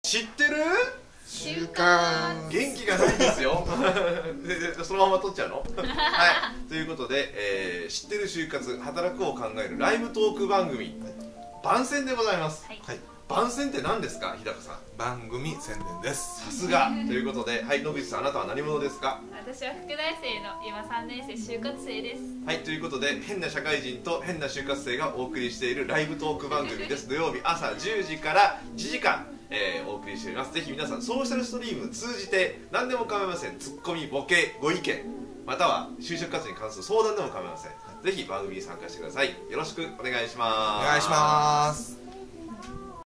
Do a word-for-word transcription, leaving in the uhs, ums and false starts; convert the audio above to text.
知ってる習慣。 元気がないんですよでそのまま取っちゃうのはいということで、えー、知ってる就活働くを考えるライブトーク番組番宣でございます。はい、はい、番宣って何ですか、日高さん。 番組宣伝です。 さすがということで、はい、野口さん、あなたは何者ですか。 私は副大生の今さんねん生就活生です。 はいということで、変な社会人と変な就活生がお送りしているライブトーク番組です土曜日朝じゅうじからいちじかん、えー、お送りしております。ぜひ皆さんソーシャルストリーム通じて何でも構いません。ツッコミ、ボケ、ご意見、または就職活動に関する相談でも構いません。ぜひ番組に参加してください。よろしくお願いします。 お願いします。